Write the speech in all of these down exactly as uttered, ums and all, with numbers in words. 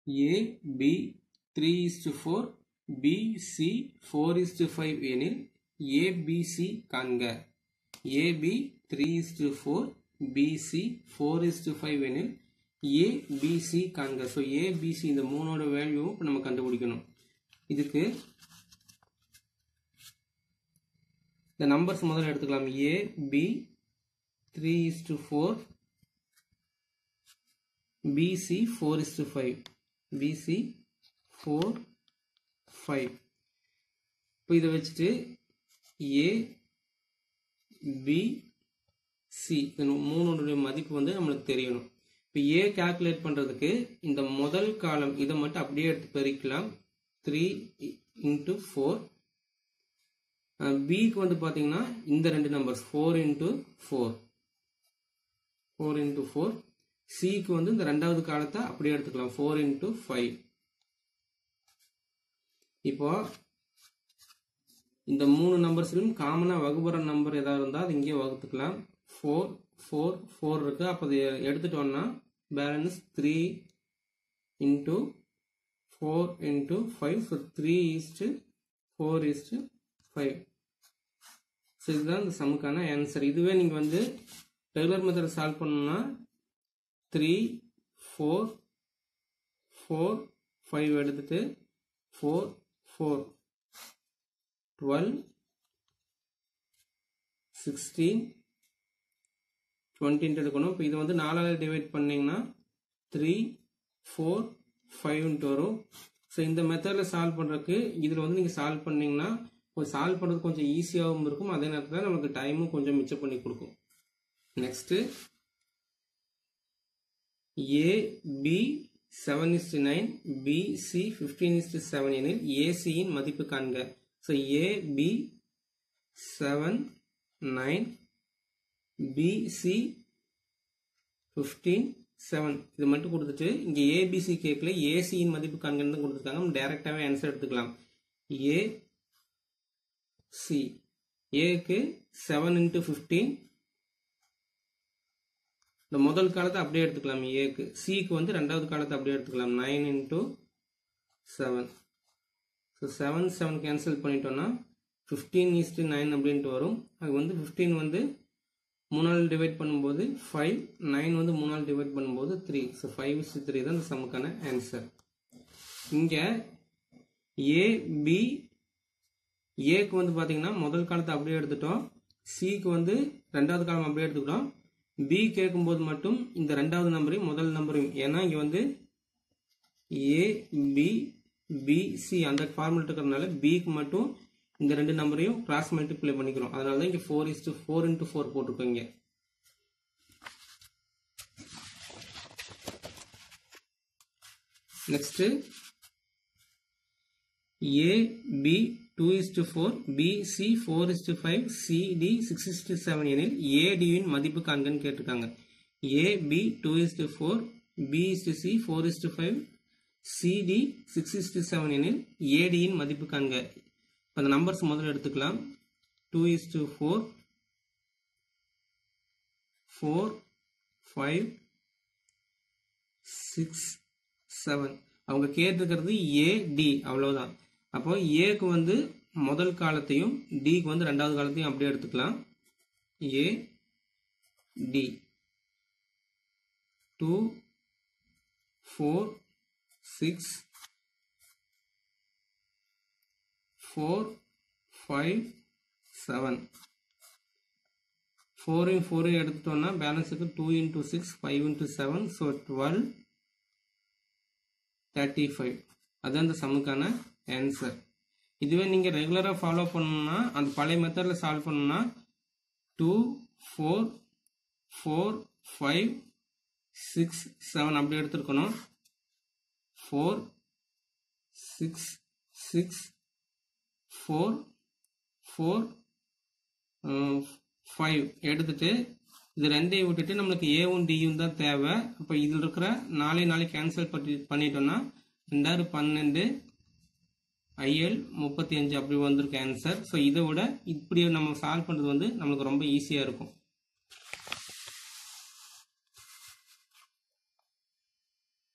A, B three is to four, B, C four is to five எனில் A, B, C காண்க. A, B three is to four, B, C four is to five எனில் A, B, C காண்க. So A, B, C இந்த மூணோட value நம்ம கண்டுபிடிக்கணும். இதுக்கு இந்த numbers முதல்ல எடுத்துக்கலாம். A, B three is to four, B, C four is to five, B, C four, five. இப்போ இதை வச்சுட்டு A, B, C இந்த மூணுடைய மதிப்பு வந்து நம்மளுக்கு தெரியணும். இப்போ A கால்குலேட் பண்ணுறதுக்கு இந்த முதல் காலம் இதை மட்டும் அப்படியே எடுத்து பெருக்கலாம். Three into four. பிக்கு வந்து பார்த்தீங்கன்னா இந்த ரெண்டு numbers four into four four into four. சிக்கு வந்து இந்த ரெண்டாவது காலத்தை அப்படியே எடுத்துக்கலாம். Four into five. இப்போ இந்த மூணு நம்பர்ஸ்லையும் காமனாக வகுபுற நம்பர் ஏதாவது இருந்தால் அது இங்கே வகுத்துக்கலாம். ஃபோர் ஃபோர் ஃபோர் இருக்குது. அப்போ அதை எடுத்துட்டோம்னா balance three into four into five. So three is to four is to five. So இதுதான் இந்த சம்முக்கான ஆன்சர். இதுவே நீங்கள் வந்து ரெகுலர் மெத்தட் சால்வ் பண்ணணும்னா த்ரீ ஃபோர் ஃபோர் ஃபைவ் எடுத்துட்டு ஃபோர் ஃபோர் டுவெல் சிக்ஸ்டீன் டுவெண்ட்டின்ட்டு எடுக்கணும். இப்போ இது வந்து நாலாவது டிவைட் பண்ணிங்கன்னா த்ரீ ஃபோர் ஃபைவ்ன்ட்டு வரும். ஸோ இந்த மெத்தடில் சால்வ் பண்ணுறதுக்கு இதில் வந்து நீங்கள் சால்வ் பண்ணிங்கன்னா கொஞ்சம் சால்வ் பண்ணுறது கொஞ்சம் ஈஸியாகவும் இருக்கும். அதே நேரத்தில் நமக்கு டைமும் கொஞ்சம் மிச்சம் பண்ணி கொடுக்கும். Next A, B seven is to nine, B, C fifteen is to seven எனில் A, C இன் மதிப்பு காண்க. So A, B seven, nine, B, C fifteen, seven இது மட்டும் கொடுத்துட்டு இங்கே A, B, C கேட்கல A, C இன் மதிப்பு காண்கன்னு தான் கொடுத்துருக்காங்க. நம்ம டைரெக்டாகவே ஆன்சர் எடுத்துக்கலாம். A, C ஏக்கு செவன் இன்ட்டு ஃபிஃப்டீன். இந்த முதல் காலத்தை அப்படியே எடுத்துக்கலாம். ஏக்கு. சிக்கு வந்து ரெண்டாவது காலத்தை அப்படியே எடுத்துக்கலாம். Nine into seven. So seven seven cancel பண்ணிட்டோம்னா ஃபிஃப்டீன் ஈஸ்ட்டு நைன் அப்படின்ட்டு வரும். அது வந்து ஃபிஃப்டீன் வந்து மூணால் டிவைட் பண்ணும்போது ஃபைவ், நைன் வந்து மூணால் டிவைட் பண்ணும்போது three. So five is to three தான் இந்த சம்முக்கான ஆன்சர். இங்கே ஏ, பி, ஏக்கு வந்து பார்த்தீங்கன்னா முதல் காலத்தை அப்படியே எடுத்துட்டோம். சிக்கு வந்து ரெண்டாவது காலம் அப்படியே எடுத்துக்கிட்டோம். பி கேட்கும்போது மட்டும் இந்த ரெண்டாவது நம்பரையும் முதல் நம்பரையும், ஏன்னா இங்கே வந்து ஏ, பி, பி, சி அந்த ஃபார்முலா இருக்கிறதுனால பிக்கு மட்டும் இந்த ரெண்டு நம்பரையும் கிராஸ் மல்டிப்ளை பண்ணிக்கிறோம். அதனால தான் இங்கே four is to four into four போட்டிருக்கோங்க. Next A, B two is to four, B, C four is to five, C, D six is to seven எனில் A, D இன் மதிப்பு காண்கன்னு கேட்டிருக்காங்க. A, B two is to four, B is to C four is to five, C, D six is to seven எனில் A, D இன் மதிப்பு காண்க. அந்த நம்பர்ஸ் முதல்ல எடுத்துக்கலாம். two is to four, four, five, six, seven. அவங்க கேட்டிருக்கிறது A, D அவ்வளவுதான். அப்போ ஏக்கு வந்து முதல் காலத்தையும் டிக்கு வந்து ரெண்டாவது காலத்தையும் அப்படியே எடுத்துக்கலாம். A, D two, four, six, four, five, seven. ஃபோரையும் ஃபோரையும் எடுத்துட்டோம்னா பேலன்ஸுக்கு two into six, five into seven. So twelve, thirty five. அதுதான் இந்த சம்முக்கான ஆன்சர். இதுவே நீங்கள் ரெகுலராக ஃபாலோ பண்ணணும்னா அந்த பழைய மெத்தடில் சால்வ் பண்ணணும்னா two, four, four, five, six, seven அப்படி எடுத்துருக்கணும். Four, six, six, four, four, five எடுத்துட்டு இது ரெண்டையும் விட்டுட்டு நம்மளுக்கு ஏவும் டியும் தான் தேவை. அப்போ இதில் இருக்கிற நாலே நாளை கேன்சல் பண்ணி பண்ணிட்டோம்னா ரெண்டாயிரம் பன்னெண்டு ஐஎல் முப்பத்தி அஞ்சு அப்படி வந்திருக்கு ஆன்சர். ஸோ இதை விட இப்படி நம்ம சால்வ் பண்ணுறது வந்து நம்மளுக்கு ரொம்ப ஈஸியாக இருக்கும்.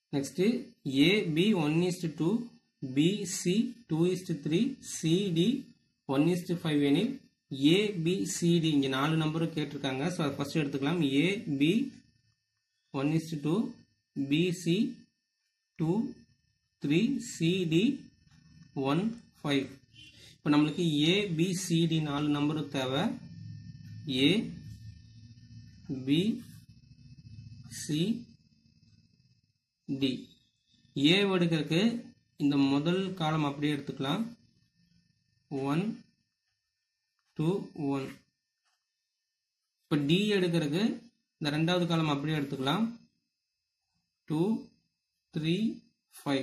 Next A, B one is to two, B, C two is to three, C, D one is to five எனில் A, B, C, D இங்கே நாலு நம்பரும் கேட்டிருக்காங்க. ஸோ அதை ஃபஸ்ட்டு எடுத்துக்கலாம். A, B one is to two, B, C two, three, C, D one, five. இப்போ நம்மளுக்கு A, B, C, D நாலு நம்பரும் தேவை. A, B, C, D. A எடுக்கிறதுக்கு இந்த முதல் காலம் அப்படியே எடுத்துக்கலாம். One two one. இப்போ D எடுக்கிறதுக்கு இந்த ரெண்டாவது காலம் அப்படியே எடுத்துக்கலாம். டூ த்ரீ ஃபைவ்.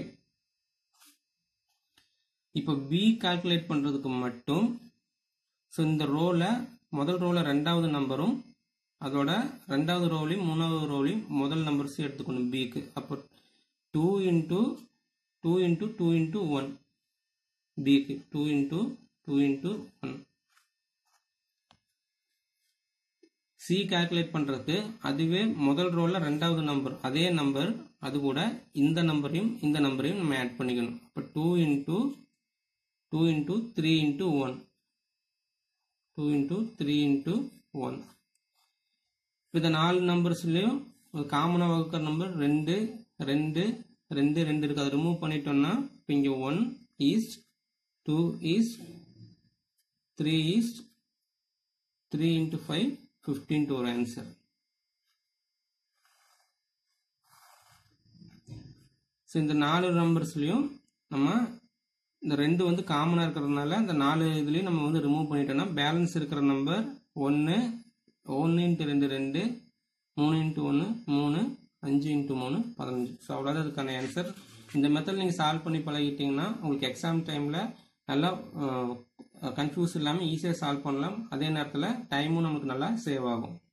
இப்போ B கால்குலேட் பண்ணுறதுக்கு மட்டும் ஸோ இந்த ரோவில் முதல் ரோவில் ரெண்டாவது நம்பரும் அதோட ரெண்டாவது ரோலையும் மூணாவது ரோலையும் முதல் நம்பர்ஸ் எடுத்துக்கணும் பிக்கு. அப்போ two into two into two into one பிக்கு two into two into one. C calculate பண்ணுறதுக்கு அதுவே முதல் ரோவில் ரெண்டாவது நம்பர் அதே நம்பர் அது கூட இந்த நம்பரையும் இந்த நம்பரையும் நம்ம ஆட் பண்ணிக்கணும். அப்போ two into two into three into one two into three into one. இந்த நாலு நம்பர்ஸ்லையும் காமனாக வகுக்கிற நம்பர் ரெண்டு ரெண்டு ரெண்டு ரெண்டு இருக்குது. அதை ரிமூவ் பண்ணிட்டோம்னா இப்போ இங்கே one is to two is to three is to three into five fifteen to ஒரு ஆன்சர். ஸோ இந்த நாலு நம்பர்ஸ்லையும் நம்ம இந்த ரெண்டு வந்து காமனாக இருக்கிறதுனால இந்த நாலு இதுலேயும் நம்ம வந்து ரிமூவ் பண்ணிட்டோம்னா பேலன்ஸ் இருக்கிற நம்பர் ஒன்று ஒன்று இன்ட்டு ரெண்டு ரெண்டு மூணு இன்ட்டு ஒன்று மூணு அஞ்சு இன்ட்டு மூணு பதினஞ்சு. ஸோ அவ்வளோதான் அதுக்கான ஆன்சர். இந்த மெத்தட் நீங்கள் சால்வ் பண்ணி பழகிட்டிங்கன்னா உங்களுக்கு எக்ஸாம் டைமில் நல்லா கன்ஃபியூஸ் இல்லாமல் ஈஸியாக சால்வ் பண்ணலாம். அதே நேரத்தில் டைமும் நமக்கு நல்லா சேவ் ஆகும்.